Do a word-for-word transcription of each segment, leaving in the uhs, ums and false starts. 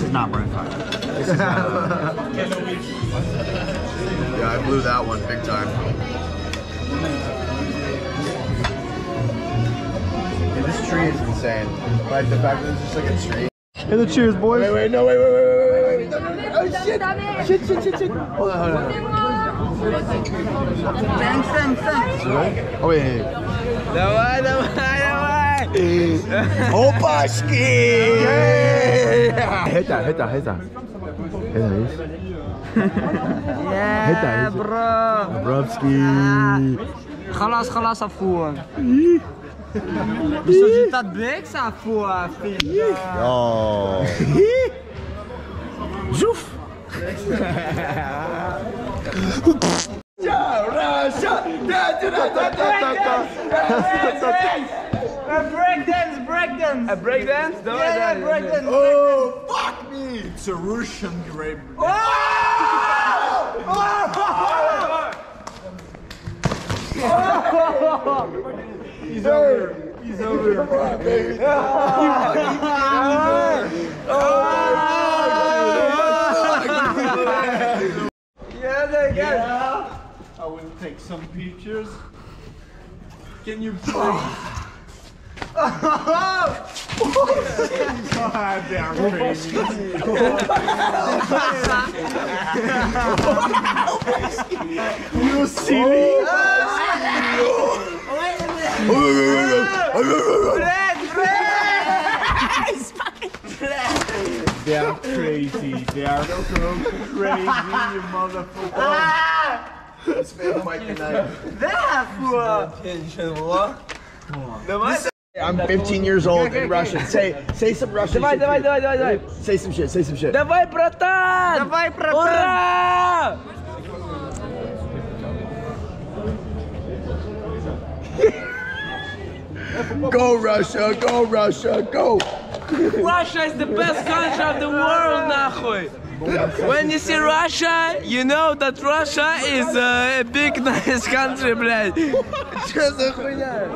is not brain fart. This is not. Yeah, I blew that one big time. Yeah, this tree is insane. Like the fact that it's just like a tree. Hey, the cheers, boys. Wait, wait, no, wait, wait, wait, wait, wait, wait. No, no, no. Oh, shit. Shit, shit, shit, shit. Hold on, hold on. Thanks, thanks, thanks. Oh, wait, hey. Давай, давай, давай. Opashki! Yeah. Hit that, hit that, hit that. Hit that, Yeah, hit that. bro. Brovski. خلاص خلاص عفوا. بس جيت بيكس عفوا في. Oh. Zouf. Breakdance, breakdance. A breakdance? Yeah, yeah, breakdance. Oh, fuck me. It's a Russian grape. Oh! He's over. He's over. Come on, baby. Oh, Yes, I guess. I will take some pictures. Can you please? God, they are crazy. You silly. They are crazy. They are so crazy, you motherfucker. This man might be nice. I'm fifteen years old in Russian. Say, say some Russian Давай, shit. давай, давай, давай, давай. Say some shit. Say some shit. Давай, братан! Давай, братан! Ура! Go Russia! Go Russia! Go! Russia is the best country of the world, нахуй! When you see Russia, you know that Russia is a big, nice country, блядь. Что за хуйня?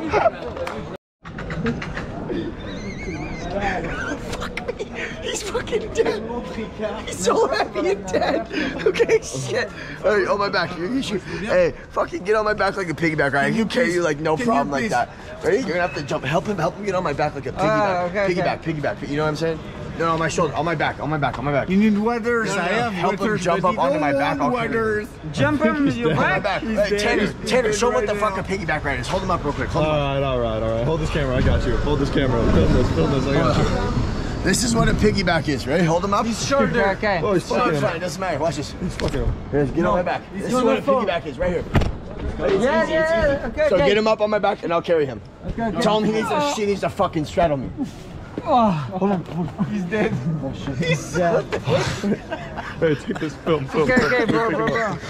He's fucking dead. He's so happy and dead. Okay, shit. Hey, on my back. You, you should. Hey, fucking get on my back like a piggyback ride. I can carry you like no problem like that. Ready? You're gonna have to jump. Help him. Help him get on my back like a piggyback. Uh, okay, piggyback. okay. Piggyback. You know what I'm saying? No, no, on my shoulder. On my back. On my back. On my back. You need weathers. No, no, I no. have Help weathers, him jump but up onto my back. I'll carry weathers. Jump him, you on my back? back. He's Hey, dead. Tanner, He's Tanner, dead show him what the right fuck now. a piggyback ride is. Hold him up real quick. Hold him up. Alright, alright, alright. Hold this camera, I got you. Hold this camera. Film this, film this, I got you. This is what a piggyback is, right? Hold him up. He's shorter. Okay. Oh, he's No, fucking it's him. fine. It doesn't matter. Watch this. He's fucking him. Here, get on my back. This is what a piggyback is, right here. It's Yeah, easy, yeah, it's easy. okay, So okay. get him up on my back and I'll carry him. Okay, okay. Tell him he needs to, she needs to fucking straddle me. Oh, hold on, hold on. He's dead. He's dead. Hey, take this film, film. Okay, okay, bro, bro, bro. On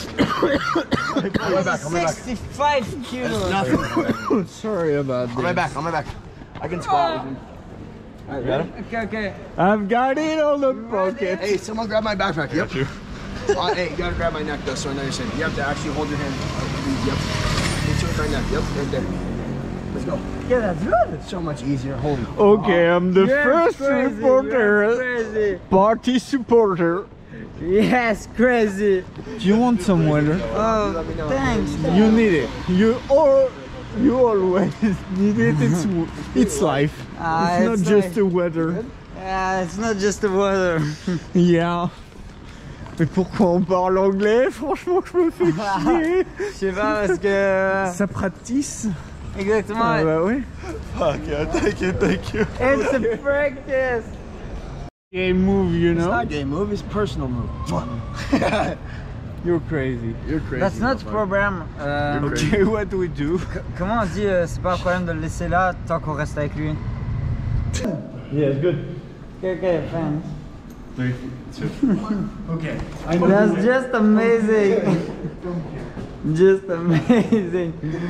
my back, on my back. sixty-five kilos. Nothing. Sorry about On my back, on my back. I can squat with him. Alright, got him? Okay, okay. I've got it on the pocket. Hey, someone grab my backpack. Yep. Got you. Uh, hey, you gotta grab my neck though, so I know you're saying. You have to actually hold your hand. Yep. Get to my neck. Yep, right there. Let's go. Yeah, that's good. It's so much easier. Holy. Okay, I'm the You're first crazy, reporter, you're crazy. party supporter. Yes, crazy. Do you want some water? Oh, thanks. You need it. You all, you always need it. It's it's life. Ah, it's not it's just life. the weather. Yeah, it's not just the weather. Yeah. Mais pourquoi on parle anglais? Franchement, je me fais chier. Je sais pas parce que. Ça practice. Exactement. Ah bah oui. Fuck yeah, thank you, thank you. It's a practice. Game move, you It's know? not game move, it's personal move. You're crazy. You're crazy. That's not problem. Euh, Okay, what do we do? comment on dit, euh, c'est pas un problème de le laisser là tant qu'on reste avec lui. Yeah, it's good. Okay, okay, thanks. Three, two, one. Okay. That's just amazing. Just amazing.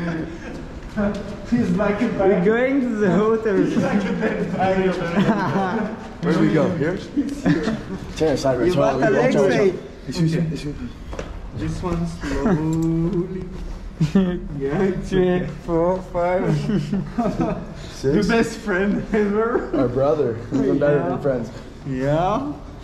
He's like a We're going to the hotel. Where do we go? Here? Tanner, side right. You got the legs straight. This one slowly. Yeah, Three, four, five. the best friend ever. Our brother. We've been better than friends. Yeah.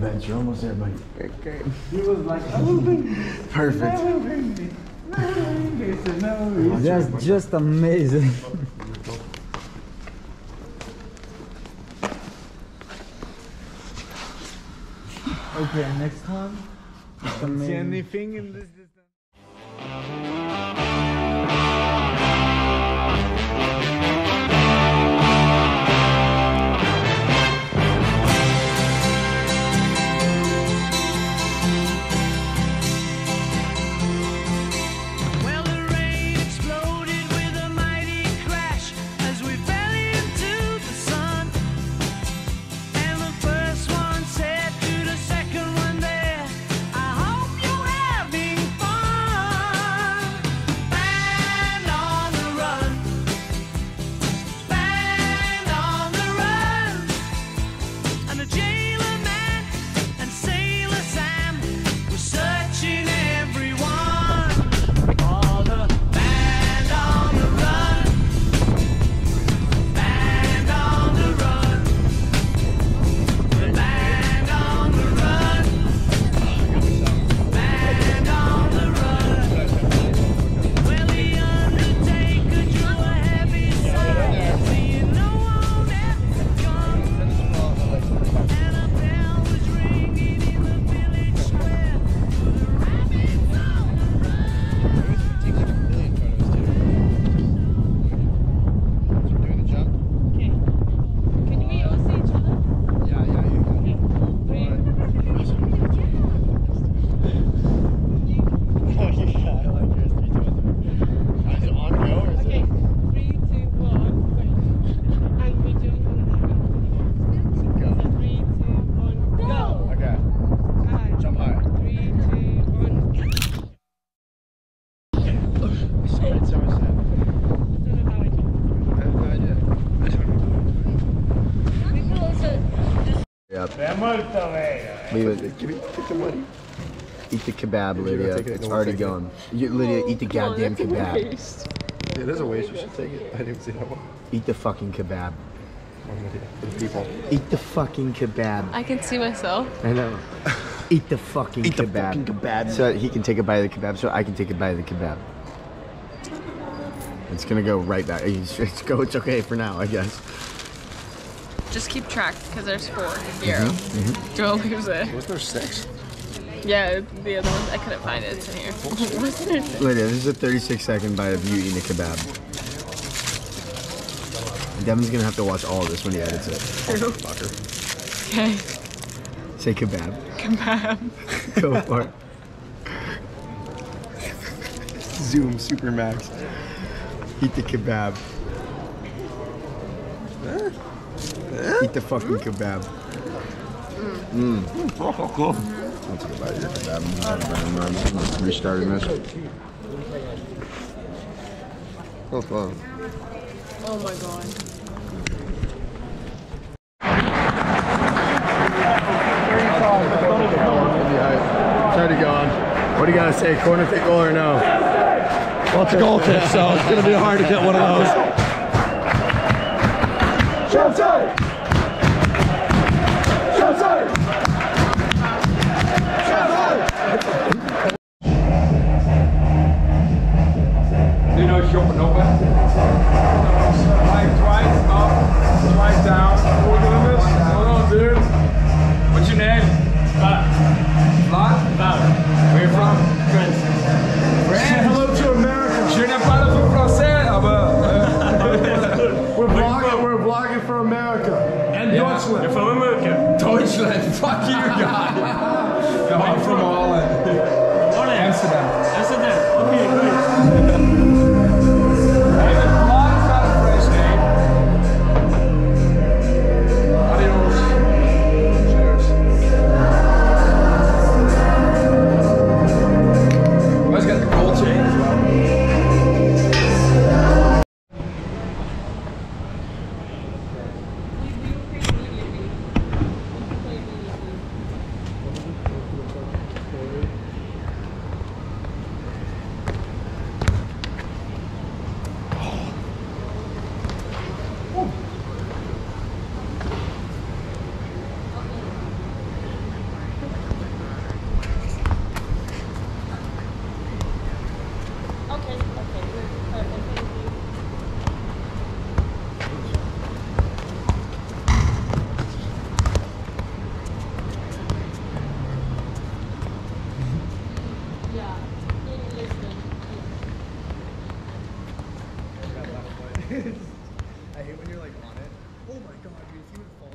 bench. You're almost there, buddy. Okay. He was like, oh, baby. Perfect. No, baby. No, baby. He said, no. That's just amazing. Okay, next one. See anything in this distance? Lydia, give me take the money. Eat the kebab, Lydia. It, it's already going. You, Lydia, eat the goddamn kebab. It is a waste. You should take it. I didn't see that one. Eat the fucking kebab. For the people. Eat the fucking kebab. I can see myself. I know. Eat the fucking Eat kebab. the fucking kebab. So he can take a bite of the kebab, so I can take a bite of the kebab. It's gonna go right back. It's go. It's okay for now, I guess. Just keep track, because there's four. Zero. Mm-hmm, mm-hmm. Don't lose it. Was there six? Yeah, the other ones, I couldn't find it. It's in here. Lydia, this is a thirty-six second bite of you eating a kebab. Devin's gonna have to watch all of this when he edits it. True. Okay. Say kebab. Kebab. Go for it. Zoom Super Max. Eat the kebab. Eat the fucking kebab. Mmm. Let's go buy your kebab. I'm restarting this. Oh, fun. Oh my god. It's already gone. What do you gotta say? Corner kick goal or no? Well, it's a goal kick, so it's gonna be hard to get one of those. Shot side! Shot side! You know, short open. Like twice up, twice down. What we doing this? Hold on, dude. What's your name? Bob. Bob? Bob. Where you from? France. France? Say hello to America. Je n'ai pas le français, aber. We're vlogging, we're vlogging for America. And yeah, Deutschland. You're from America. Deutschland. Fuck you, guy. No, I'm from Holland. Holland. Amsterdam. Amsterdam. Okay, great. I hate when you're like on it. Oh my god, dude, if you would fall